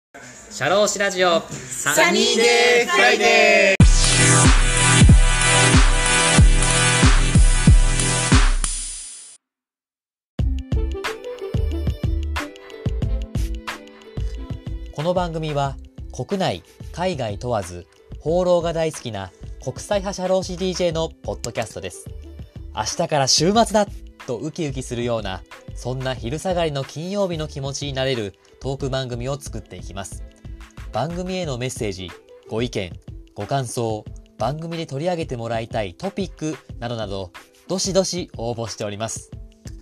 シャローシラジオサニーデーフライデー。 この番組は国内海外問わず放浪が大好きな国際派シャローシ DJ のポッドキャストです。明日から週末だとウキウキするような、そんな昼下がりの金曜日の気持ちになれるトーク番組を作っていきます。番組へのメッセージ、ご意見、ご感想、番組で取り上げてもらいたいトピックなどなど、どしどし応募しております。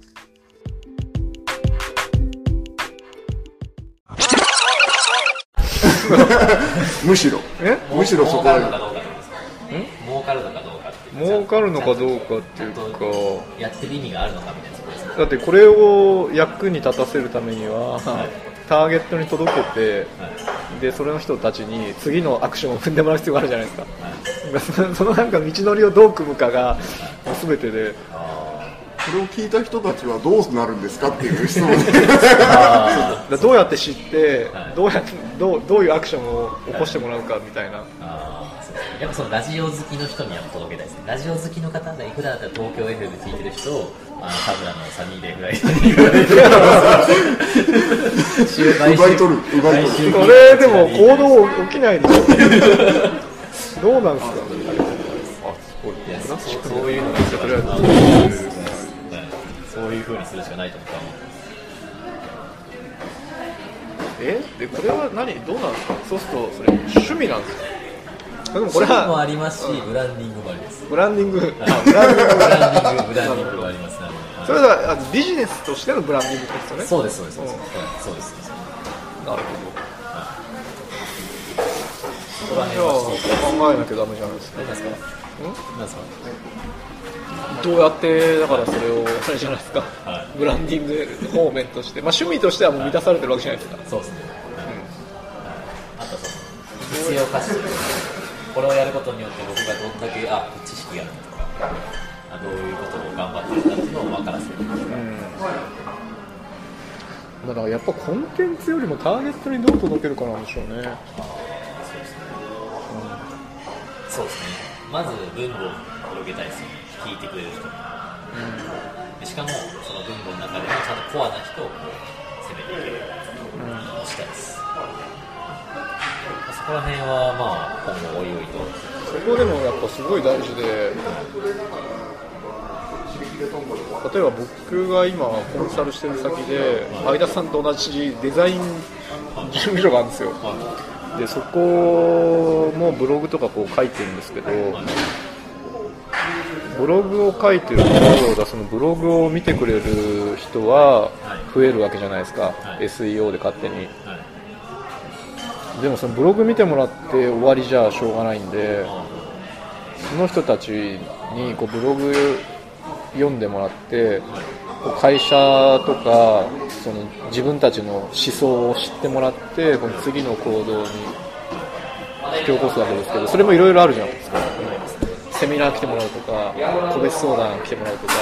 むしろそこは儲かるのかどうかっていう儲かるのかどうかっていうか、 やってる意味があるのかみたいなところですね。 だってこれを役に立たせるためには、ターゲットに届けて、でそれの人たちに次のアクションを踏んでもらう必要があるじゃないですか。そのなんか道のりをどう組むかが全てで、 それを聞いた人たちはどうなるんですかっていう質問でどうやって知って、どういうアクションを起こしてもらうかみたいな。 やっぱそのラジオ好きの人には届けたいですね。ラジオ好きの方で普段だったら東京 FM で聞いてる人を田村のサニーデーフライデーに言われて奪い取るそれでも行動起きないでしょ。どうなんですか。 そういうのが一番そういう風にするしかないと思う。 でこれはどうなんですか。そうするとそれ趣味なんですか。でもこれは趣味もありますし、ブランディングもあります。 ブランディングもあります。 それはビジネスとしてのブランディングですよね。 そうです。なるほど。 じゃあ考えなきゃダメじゃないですか。 何ですか。 どうやってだからそれをあれじゃないですか、ブランディング方面として、趣味としてはもう満たされてるわけじゃないですか。 そうですね。あと必要価値、これをやることによって僕がどんだけ知識があるとか、どういうことを頑張ってるかっていうのを分からせる。 だからやっぱコンテンツよりもターゲットにどう届けるかなんでしょうね。 そうですね。まず文具を広げたいですよね。聞いてくれる人に、しかもその文具の中でもちゃんとコアな人を攻めていけるようにしたいです。そこら辺は今後おいおいと。 そこでもやっぱすごい大事で、例えば僕が今コンサルしてる先で相田さんと同じデザイン事務所があるんですよ。でそこもブログとか書いてるんですけど、ブログを書いてるとそのブログを見てくれる人は増えるわけじゃないですか、SEO で勝手に。でもそのブログ見てもらって終わりじゃしょうがないんで、その人たちにブログ読んでもらって、会社とかその自分たちの思想を知ってもらって、この次の行動に引き起こすわけですけど、それもいろいろあるじゃないですか。セミナー来てもらうとか、個別相談来てもらうとか、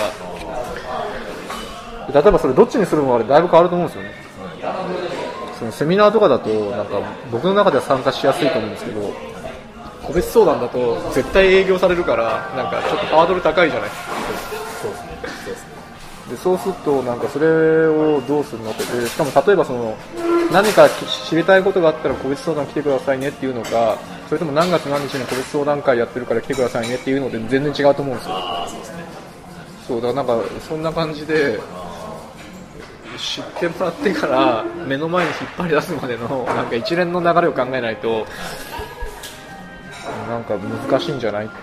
例えばそれどっちにするのもだいぶ変わると思うんですよね。そのセミナーとかだとなんか僕の中では参加しやすいと思うんですけど、個別相談だと絶対営業されるからなんかちょっとハードル高いじゃないですか。でそうするとなんかそれをどうするのって、しかも例えばその何か知りたいことがあったら個別相談来てくださいねっていうのか、それとも何月何日に個別相談会やってるから来てくださいねっていうので全然違うと思うんですよ。そうだからなんかそんな感じで知ってもらってから目の前に引っ張り出すまでのなんか一連の流れを考えないとなんか難しいんじゃないっていう。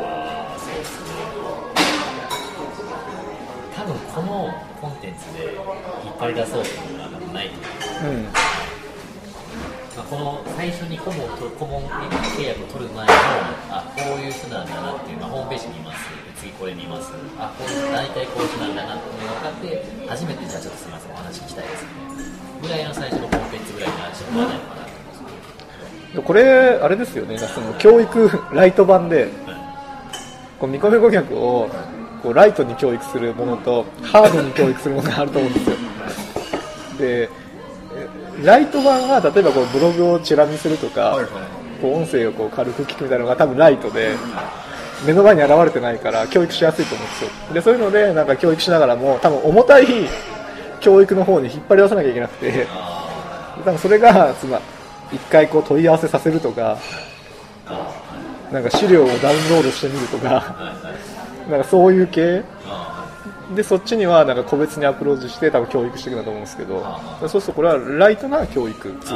多分このコンテンツで引っ張り出そうというのはないと思います。この最初に顧問契約を取る前のこういう人なんだなっていう、ホームページ見ます、次これ見ます、こう大体こういう人なんだなっていうのが分かって初めてじゃあちょっとすみませんお話聞きたいですねぐらいの最初のコンテンツぐらいの話はないのかなと思います。 これあれですよね、その教育ライト版で、見込み顧客をライトに教育するものとハードに教育するものがあると思うんですよ。でライト版は例えばこうブログをチラ見するとか、 はいはい、 こう音声をこう軽く聞くみたいなのが多分ライトで、目の前に現れてないから教育しやすいと思うんですよ。でそういうのでなんか教育しながらも多分重たい教育の方に引っ張り出さなきゃいけなくて、多分それが一回こう問い合わせさせるとか、なんか資料をダウンロードしてみるとか、なんかそういう系で、そっちにはなんか個別にアプローチして多分教育していくんだと思うんですけど、そうするとこれはライトな教育ツール。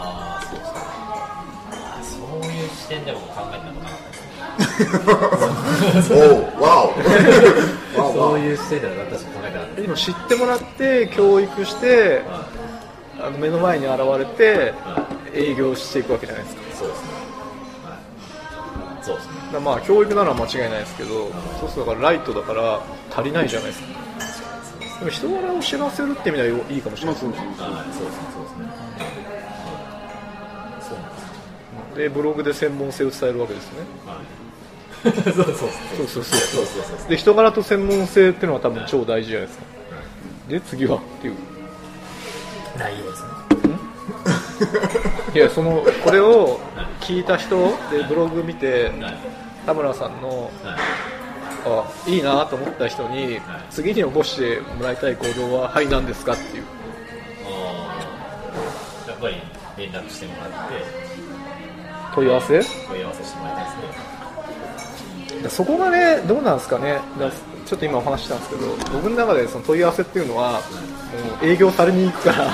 そういう視点でも考えてなかったですね。 おわおそういう視点では私も考えてなかった。 でも知ってもらって教育して目の前に現れて営業していくわけじゃないですか。 そうですね。そうですね。 だまあ教育なら間違いないですけど、そうするとだからライトだから足りないじゃないですか。でも人柄を知らせるって意味ではいいかもしれないですね。 そうですね。そうですね。そうなんです。 でブログで専門性を伝えるわけですね。そうで人柄と専門性っていうのは多分超大事じゃないですか。で次はっていう内容ですね。 いやこれを聞いた人でブログ見て田村さんのいいなと思った人に次に起こしてもらいたい行動ははい何ですかっていう。 やっぱり連絡してもらって問い合わせしてもらいたいですね。 そこがねどうなんですかね。ちょっと今お話したんですけど、僕の中でその問い合わせっていうのはもう営業されに行くから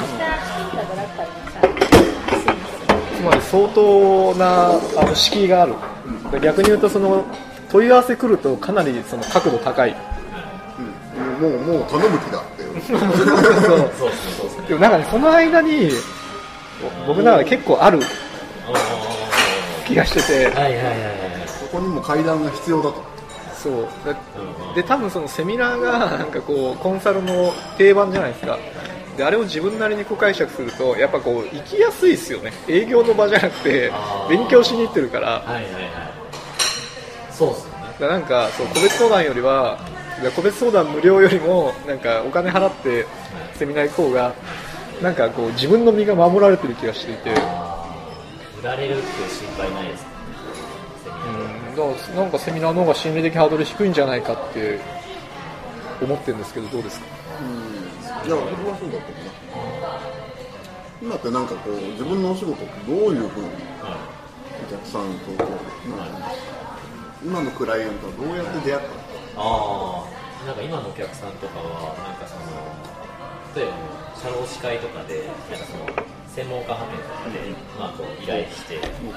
つまり相当な敷居がある。逆に言うとその問い合わせ来るとかなりその角度高い、 もう頼む気だってそうでもなんかねその間に僕の中で結構ある気がしてて、 そこにも階段が必要だと。 そうで多分そのセミナーがなんかこうコンサルの定番じゃないですか。であれを自分なりにこう解釈するとやっぱこう行きやすいですよね。営業の場じゃなくて勉強しに行ってるから。 そうですよね。 だなんかそう個別相談よりは個別相談無料よりもなんかお金払ってセミナー行こうがなんかこう自分の身が守られてる気がしていて、 売られるっていう心配ないですか。 だからなんかセミナーの方が心理的ハードル低いんじゃないかって思ってるんですけど、どうですか。 いや、僕はそうだと思う。今ってなんかこう自分のお仕事ってどういうふうにお客さんと今のクライアントはどうやって出会ったの？ なんか今のお客さんとかはなんかその例えば社労士会とかでなんかその専門家派遣とかでこう依頼して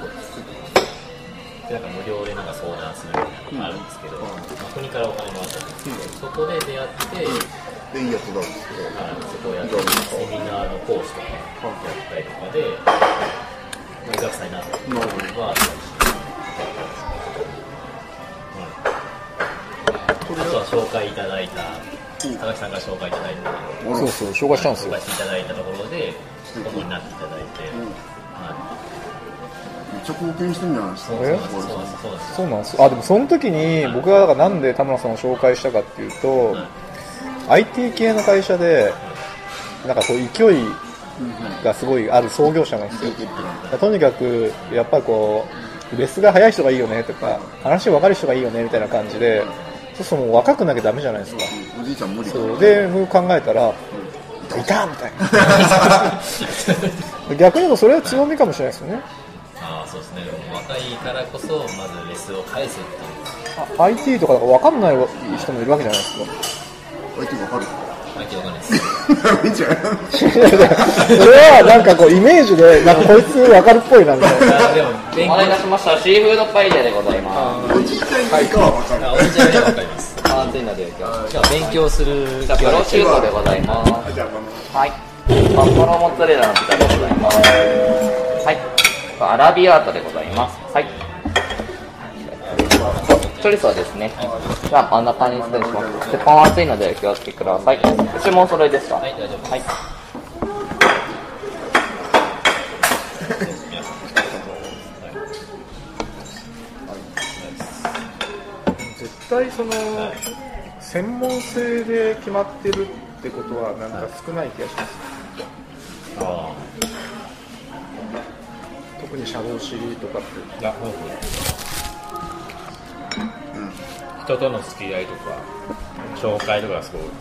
なんか無料でなんか相談するみたいなのがあるんですけど、国からお金もらったんですけど、そこで出会ってでいいやつなんですけど、 そこをやってセミナーの講師とかやったりとかでお客さんになったりはあったりして、あとは紹介いただいた高木さんから紹介いただいたそう紹介したんですよ。 紹介していただいたところで主になっていただいて、 めっちゃ貢献してるんじゃないですか。 そうなんですよ。でもその時に僕がだからなんで田村さんを紹介したかっていうと、IT 系の会社でなんかこう勢いがすごいある創業者なんですよ。とにかくやっぱりこうレスが早い人がいいよねとか話分かる人がいいよねみたいな感じで、そうするともう若くなきゃダメじゃないですか。 おじいちゃん無理だ。 そうで僕考えたら、いたみたいな逆に言うとそれは強みかもしれないですよね。 そうですね。若いからこそまずレスを返すっていう。 IT とか分かんない人もいるわけじゃないですか。 IT 分かる IT 分かんないですいいんじゃないそれはなんかこうイメージでなんかこいつ分かるっぽいなみたいな。 でもお待たせしました。シーフードパエリアでございます。 おじいちゃんにかは分かる。 おじいちゃんには分かります。 暑いので今日今日は勉強するじゃあプロシュートでございます。 じゃあはい。バッファローモッツァレラのピザでございます。はい。アラビアータでございます。はい。チョリソはですね。じゃあ真ん中に失礼します。鉄板は熱いのでお気をつけください。注文お揃いですか？ はい、大丈夫です。 はい。 絶対その専門性で決まってるってことはなんか少ない気がします。 特に社労士とかって。 いや、人との付き合いとか紹介とかがすごい多いです、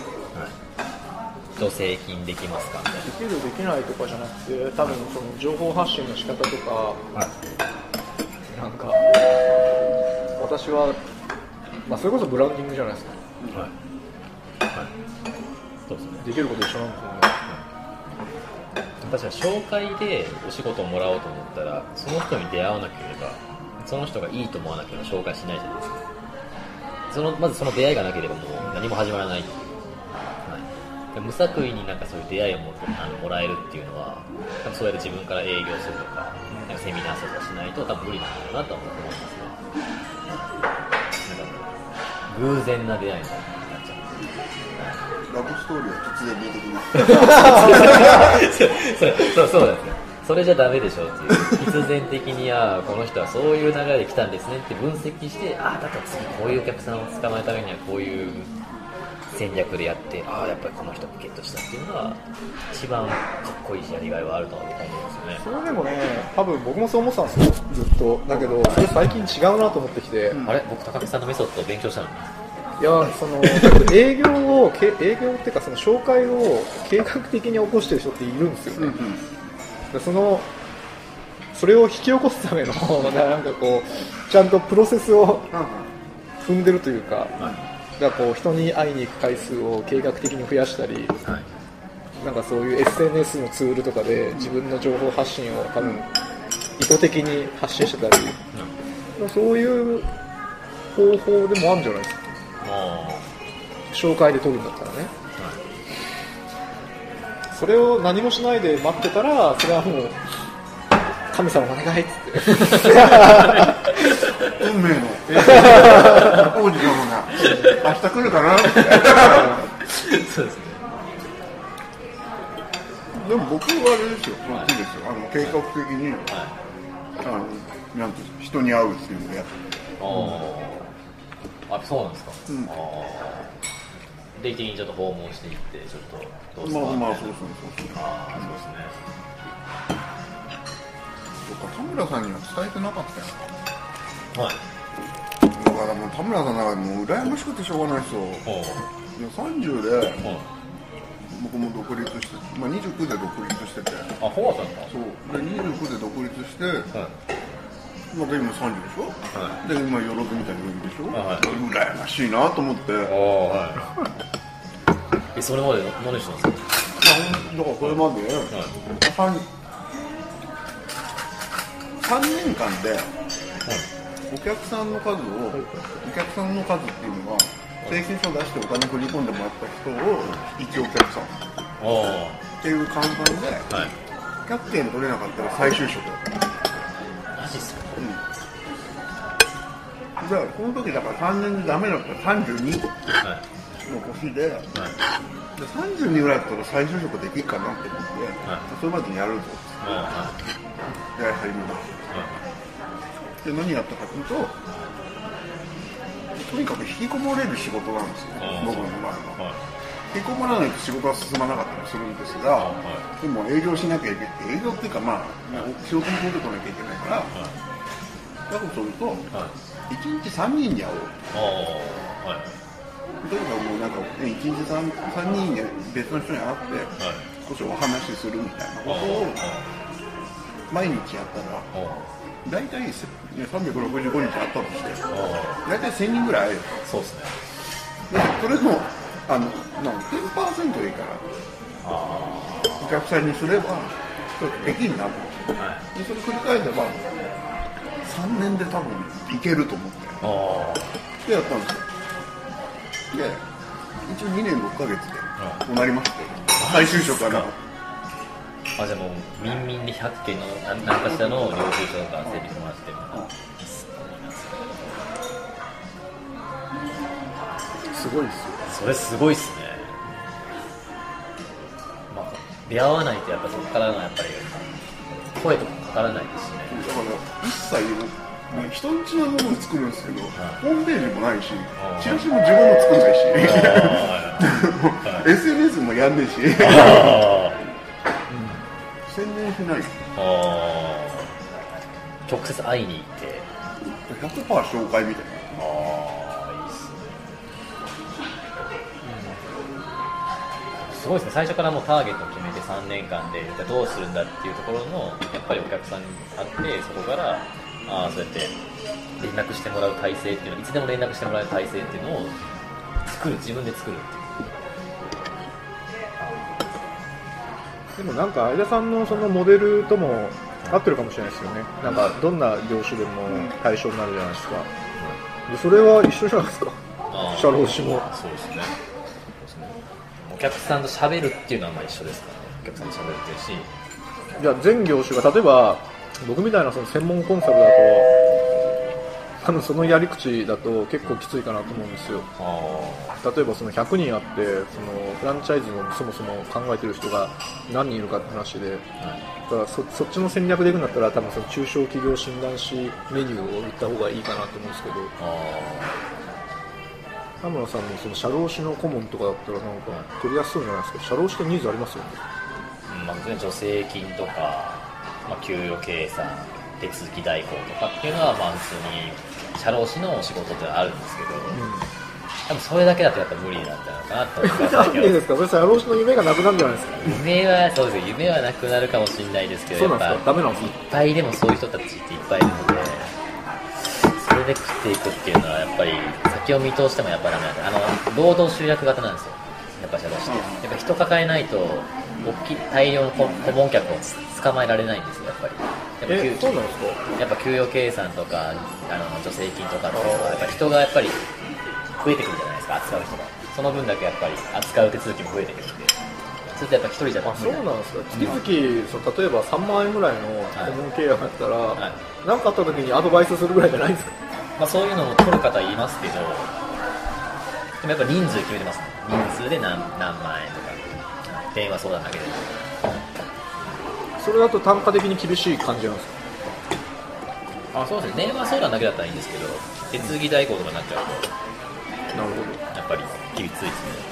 助成金できますかみたいな。 できるできないとかじゃなくて、多分その情報発信の仕方とか、なんか私は、それこそブランディングじゃないですか。 そうですね。 できること一緒なんですよね。 確かに紹介でお仕事をもらおうと思ったら、その人に出会わなければ、その人がいいと思わなければ紹介しないじゃないですか。まずその出会いがなければもう何も始まらないっていう、で無作為になんかそういう出会いをもらえるっていうのは、多分そうやって自分から営業するとか、なんかセミナーとかしないと多分無理なんだろうなと思いますね。なんか偶然な出会いになっちゃう。 ラブストーリーは突然出てきますそうですね。それじゃダメでしょっていう。必然的にこの人はそういう流れで来たんですねって分析して、だから次こういうお客さんを捕まえるためにはこういう戦略でやって、やっぱりこの人をゲットしたっていうのが一番かっこいいしやりがいはあると思うんですよね。 それでもね、多分僕もそう思ってたんですよ、ずっと。だけどそれ最近違うなと思ってきて、 あれ、僕高木さんのメソッドを勉強したのに。 いや、営業っていうか、その紹介を計画的に起こしてる人っているんですよね。でそれを引き起こすためのなんかこうちゃんとプロセスを踏んでるというか、だからこう人に会いに行く回数を計画的に増やしたり、なんかそういう SNS のツールとかで自分の情報発信を多分意図的に発信してたり、そういう方法でもあるんじゃないですか。紹介で取るんだったらね、それを何もしないで待ってたら、それはもう神様お願いっつって運命の王子様が明日来るかなってそうですね。 でも僕はあれですよ、いいですよ、計画的に、なんて人に会うっていうのをやって。 そうなんですか。定期的にちょっと訪問していってちょっとどうですか。 そうですね。田村さんには伝えてなかったよ。だからもう田村さんなんかもう羨ましくてしょうがないですよ。30で、僕も独立して、29で独立してて。 そうだったんですか。 そうで29で独立して、今30でしょ。で今よろずみたいに言うでしょ。羨ましいなと思って。 それまで何してたんですか。 だからこれまで3年間でお客さんの数っていうのは請求書を出してお金振り込んでもらった人を1お客さんっていう換算で、キャプテン取れなかったら再就職だった。 マジっすか。 だからこの時だから3年でダメだったら32の年で、32ぐらいだったら再就職できるかなって思って、それまでにやるぞってやり始めました。で何やったかというと、とにかく引きこもれる仕事なんですよ、僕の場合は。引きこもらないと仕事は進まなかったりするんですが、でも営業しなきゃいけない、営業っていうか仕事に出てこなきゃいけないから、だとすると、1日3人に会おうと。例えばもうなんか1日 3人で別の人に会って少しお話しするみたいなことを毎日やったら大体365日あったとして大体1000人ぐらい会える。 そうですね。 でそれも10% でいいからお客さんにすればできるなと思って、でそれ繰り返せば3年で多分いけると思ってでやったんですよ。で一応2年6ヶ月でこうなりまして、再就職はなかった。 じゃあもう民々で100件の何かしらの領収書とか整理してもらってるのがすごいですよ。 それすごいっすね。出会わないとやっぱそこからのやっぱり声とかかからないですしね。 だから一切人んちのものを作るんですけど、ホームページもないし、チラシも自分の作んないし、SNS もやんねえし、宣伝しない。 直接会いに行って 100% 紹介みたいな。 ああいいっすね、すごいですね。最初からもうターゲットを決めて3年間でじゃあどうするんだっていうところのやっぱりお客さんに会ってそこからそうやって連絡してもらう体制っていうのいつでも連絡してもらえる体制っていうのを自分で作るっていう。 でもなんか相田さんのそのモデルとも合ってるかもしれないですよね。なんかどんな業種でも対象になるじゃないですか。でそれは一緒じゃないですか。社労士も。 そうですね。お客さんと喋るっていうのはまあ一緒ですからね。お客さんと喋るっていうし。 じゃあ全業種が例えば僕みたいなその専門コンサルだと多分そのやり口だと結構きついかなと思うんですよ。例えばその100人あってそのフランチャイズのそもそも考えてる人が何人いるかって話で、だからそっちの戦略でいくんだったら多分その中小企業診断士メニューを売った方がいいかなと思うんですけど、田村さんのその社労士の顧問とかだったらなんか取りやすそうじゃないですか。社労士ってニーズありますよね。 助成金とか、給与計算、手続き代行とかっていうのは普通に社労士の仕事ってあるんですけど、多分それだけだとやっぱ無理なんじゃないかなと思います。 なんでですか。それ社労士の夢がなくなるんじゃないですか。 そうですよ。夢はなくなるかもしれないですけど、 そうなんですか。ダメなんですか。 いっぱいでもそういう人たちっていっぱいいるので、それで食っていくっていうのはやっぱり先を見通してもやっぱりダメなんで、労働集約型なんですよ。やっぱ社労士ってやっぱ人抱えないと大量の顧問客を捕まえられないんですよ。やっぱりそうなんですか。 やっぱ給与計算とか助成金とかっていうのはやっぱり人がやっぱり増えてくるじゃないですか。扱う人がその分だけやっぱり扱う手続きも増えてくるんで、それとやっぱ一人じゃ無理そうなんですか。月々例えば3万円ぐらいの顧問契約だったら何かあった時にアドバイスするぐらいじゃないんですか。 そういうのも取る方いますけど、でもやっぱ人数決めてますね。人数で何万円とか電話相談だけで。 それだと単価的に厳しい感じなんですか。 そうですね。電話相談だけだったらいいんですけど、手続き代行とかになっちゃうとなるほど。 やっぱりきついですね。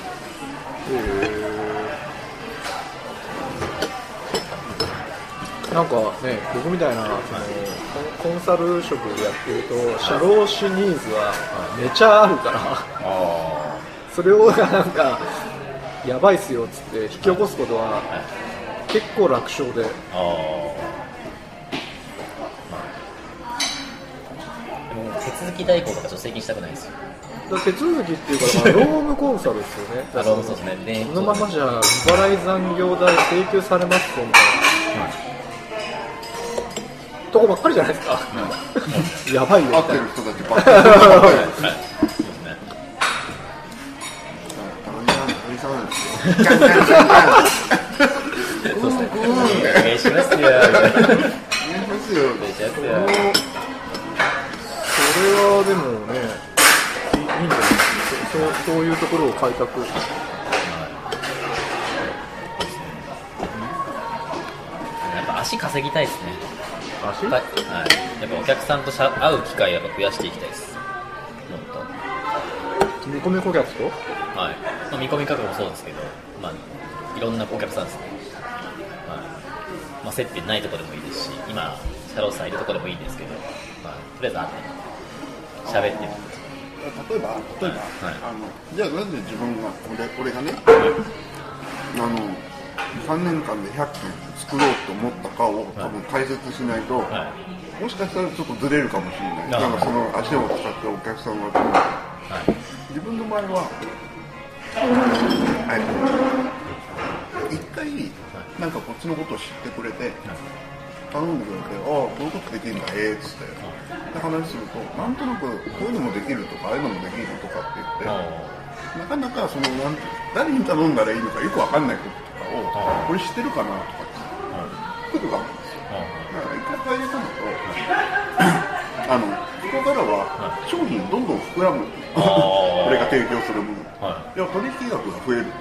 なんかね、僕みたいなコンサル職でやってると社労士ニーズはめちゃあるからそれをなんかやばいっすよっつって引き起こすことは結構楽勝で、 でも手続き代行とか助成金したくないですよ。 手続きっていうか、労務コンサルですよね。 労務そうですね。 このままじゃ未払い残業代請求されますとみたいな、とこばっかりじゃないですか。やばいよ。 合ってる人たちばっかり。 お願いしますよ。 それはでもね、いいんじゃないですか。そういうところを開拓。 やっぱ足稼ぎたいですね。 足？ やっぱお客さんと会う機会をやっぱ増やしていきたいです。 見込み顧客と？ はい。見込み客もそうですけど、いろんなお客さんですね。接点ないところでもいいですし、今社労士さんいるところでもいいんですけど、とりあえず会って喋ってみて。 例えば、じゃあなんで自分が俺がね、3年間で100件作ろうと思ったかを多分解説しないと、もしかしたらちょっとずれるかもしれない。なんかその足を使ってお客さんが自分の場合は一回なんかこっちのことを知ってくれて頼んでくれて、こういうことできるんだ、っつってで話すると、なんとなくこういうのもできるとかああいうのもできるとかって言って、なかなかその誰に頼んだらいいのかよく分かんないこととかを、これ知ってるかなとかって来るわけですよ。だから一回入れ込むとここからは商品どんどん膨らむ。俺が提供するもの、取引額が増える。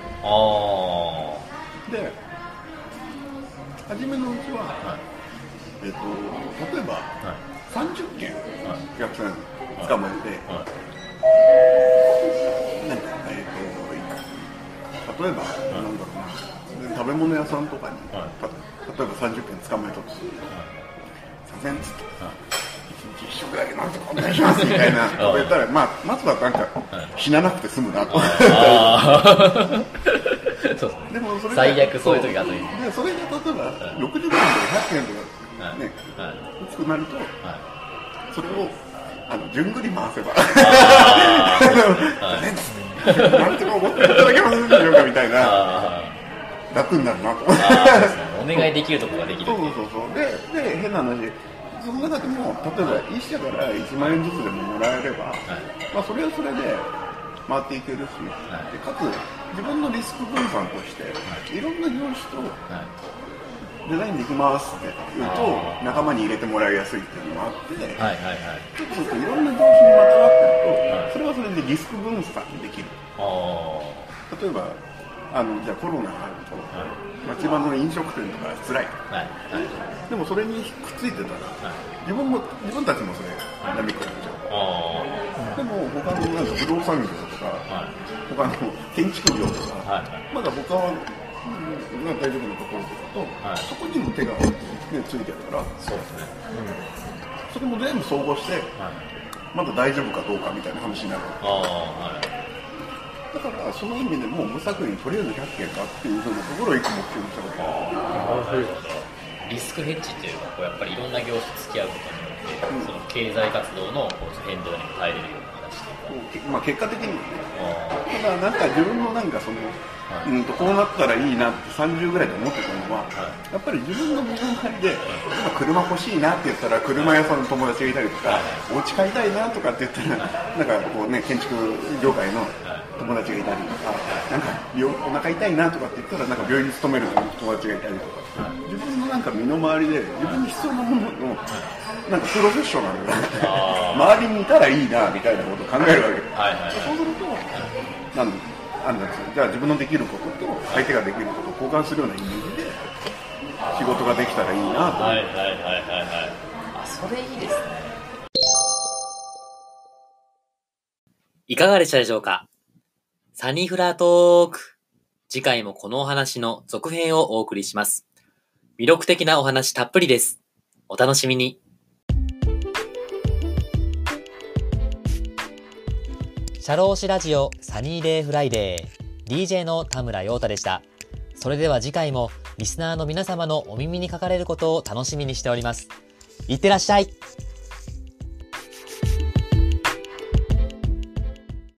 で初めのうちは、例えば、30件お客さん捕まえて、例えば、なんだろうな、食べ物屋さんとかに、例えば30件捕まえたとする。 然つって1日1食だけなんとかお願いしますみたいなこと言ったら、まずはなんか死ななくて済むなと。 そうですね。 でもそれ最悪そういう時があるといい。 でそれが例えば60円とか100円とかね、大きくなると、それを順繰り回せばなんとか思っていただけますでしょうかみたいな、楽になるなと。 お願いできるところができる。 そうで変な話、その中でも例えば1社から1万円ずつでももらえれば、まあそれはそれで回っていけるし、でかつ自分のリスク分散として、いろんな業種とデザインできますって言うと仲間に入れてもらいやすいっていうのもあって、ちょっとするといろんな業種にまつわってると、それはそれでリスク分散できる。例えばじゃあコロナがあると、町場の飲食店とか辛い、でもそれにくっついてたら、自分たちもそれダメかなっちゃう。でも他のなんか不動産業とか、他の建築業とか、まだ他は大丈夫なところとかと、そこにも手が、ね、ついてるから、それも全部総合して、まだ大丈夫かどうかみたいな話になる。だからその意味でも無作為にとりあえず100件かっていう風なところを一個目標にしたこと。 リスクヘッジっていうのはやっぱりいろんな業種と付き合うことによって、その経済活動の変動にも耐えれるような形で、 まあ結果的にはね。ただなんか自分のなんかその、こうなったらいいなって30ぐらいで思ってたのは、やっぱり自分の身の回りで今車欲しいなって言ったら車屋さんの友達がいたりとか、お家買いたいなとかって言ったらなんかこうね、建築業界の友達がいたりとか、なんかお腹痛いなとかって言ったらなんか病院に勤める友達がいたりとか、自分のなんか身の回りで自分に必要なもののなんかプロフェッショナルな周りにいたらいいなみたいなことを考えるわけです。そうするとじゃあ自分のできることと相手ができることを交換するようなイメージで仕事ができたらいいなと。 それいいですね。 いかがでしたでしょうか。サニーフラートーク。次回もこのお話の続編をお送りします。魅力的なお話たっぷりです。お楽しみに。シャローシラジオサニーデイフライデー DJ の田村陽太でした。それでは次回もリスナーの皆様のお耳にかかれることを楽しみにしております。いってらっしゃい。